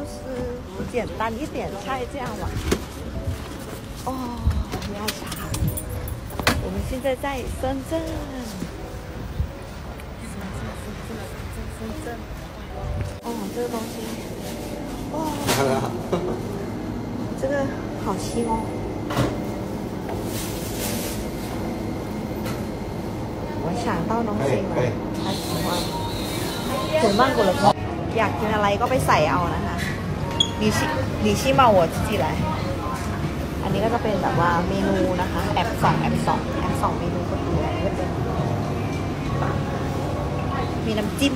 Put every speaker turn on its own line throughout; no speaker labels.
吃简单一点菜这样嘛。哦，要查。我们现在在深圳。深圳。哦，这个东西。哦。这个好轻哦。我想到东西嘛，他喜欢。ส่วนมากคนละอยากกินอะไรก็ไปใส่เอานะคะ你ชิมา我自己来อันนี้ก็จะเป็นแบบว่าเมนูนะคะแอบสองเมนูคนดูก็เป็นมีน้ำจิ้ม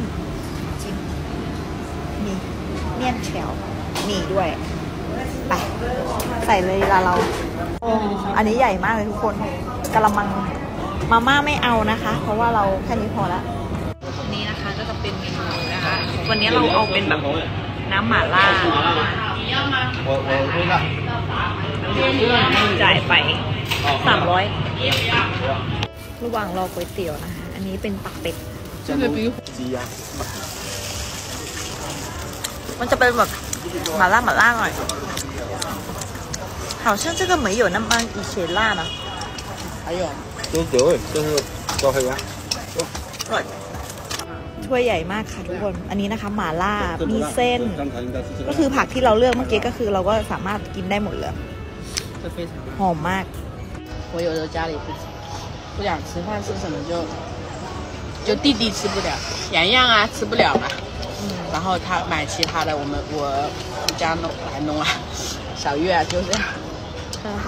มีเมี่ยนแฉวมีด้วยไปใส่เลยละเราอันนี้ใหญ่มากเลยทุกคนกะละมังมาม่าไม่เอานะคะเพราะว่าเราแค่นี้พอละนี่นะคะก็จะเป็นเมนูนะคะวันนี้เราเอาเป็นแบบน้ำหม่าล่าจ่ายไป300ระหว่างรอก๋วยเตี๋ยวนะคะอันนี้เป็นปักเป็ดมันจะเป็นแบบหม่าล่าหน่อย好像这个没有那么以前辣呢还有就是高黑鸭ถ้วยใหญ่มากค่ะทุกคนอันนี้นะคะหม่าล่ามีเส้นก็คือผักที่เราเลือกเมื่อกี้ก็คือเราก็สามารถกินได้หมดเลยหอมมาก
我有时候家里不想吃饭吃什么就弟弟吃不了洋洋啊吃不了嘛然后他买其他的我家弄啊小月啊就这样
很好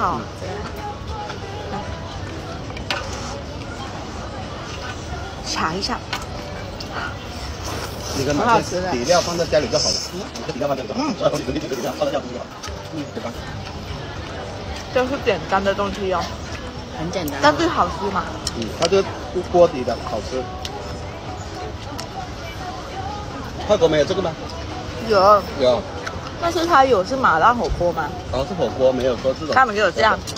尝一下
你跟把底料放在家里就好了，底料放在这，底料放在家里就好，对吧？
就是简单的东西哦，
很简单，
但是好吃嘛。
它这锅底的好吃。泰国没有这个吗？有，
但是它有是麻辣火锅吗？
是火锅，没有说这种。
他们就有这样。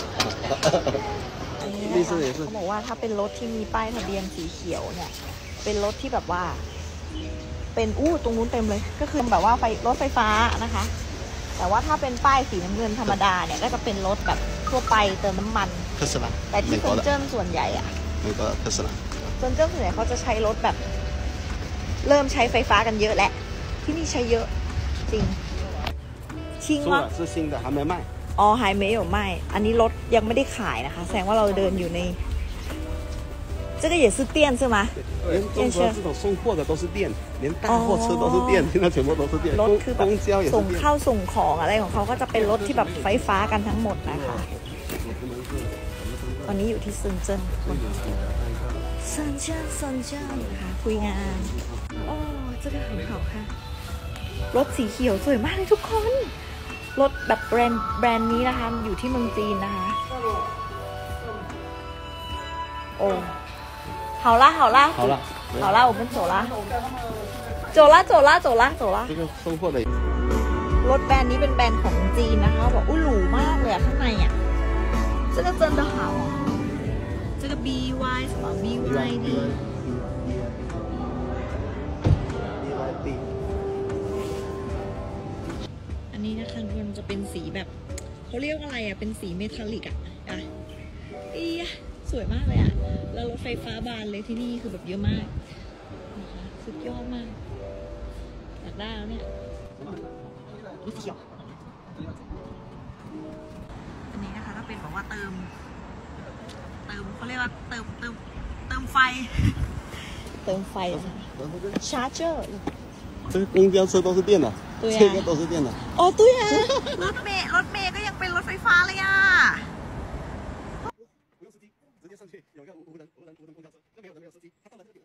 历史也是。
เขาบอกว่าถ้าเป็นรถที่มีป้ายทะเบียนสีเขียวเนี่ยเป็นรถที่แบบว่าเป็นตรงนู้นเต็มเลยก็คือแบบว่ารถไฟฟ้านะคะแต่ว่าถ้าเป็นป้ายสีน้ำเงินธรรมดาเนี่ยก็จะเป็นรถแบบทั่วไปเติมน้ำมันแต่ที่เซินเจิ้นส่วนใหญ่อะเซินเจิ้นส่วนใหญ่เขาจะใช้รถแบบเริ่มใช้ไฟฟ้ากันเยอะแหละที่นี่ใช้เยอะจริงชิงมั้ง
是新的还没卖
อ๋อไฮเมย์อยู่ไม่อันนี้รถยังไม่ได้ขายนะคะแสดงว่าเราเดินอยู่ใน这个也是电是吗？
连中国这种送货的都是电，连大货车都是电，现在全部都是电。
รถคือแบบส่งเข้าส่งของอะไรของเขาก็จะเป็นรถที่แบบไฟฟ้ากันทั้งหมดนะคะตอนนี้อยู่ที่เซินเจิ้นค่ะคุยงานโอ้这个很好看รถสีเขียวสวยมากเลยทุกคนรถแบบแบรนด์นี้นะคะอยู่ที่เมืองจีนนะคะโอ้好啦，我们走啦。
这个送货的
รถแบรนด์นี้เป็นแบรนด์ของจีนนะคะบอกหรูมากเลยข้างในอ่ะ这个真的好这个 BY 什么 BYD อันนี้นะคะมันจะเป็นสีแบบเขาเรียกอะไรอ่ะเป็นสีเมทัลลิกอ่ะสวยมากเลยอ่ะแล้วรถไฟฟ้าบานเลยที่นี่คือแบบเยอะมากนะคะสุดยอดมากอยากได้แล้วเนี่ยรถเขียวอันนี้นะคะก็เป็นบอกว่าเติมเขาเรียกว่าเติมไฟชาร์เจอร์
这个公交车都是电的这个都是电的
哦对啊รถเมย์ก็ยังเป็นรถไฟฟ้าเลยอ่ะ有一个无人公交车，这没有司机，他到了这个